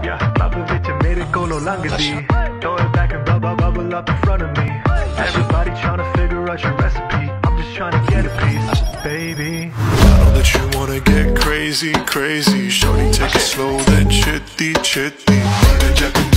Yeah, बाबू विच मेरे कोलों लंघदी. Throw it back and bubble up in front of me. Everybody tryna figure out your recipe. I'm just tryna get a piece, baby. I know that you wanna get crazy, crazy. Shorty, take it slow, then chitty, chitty.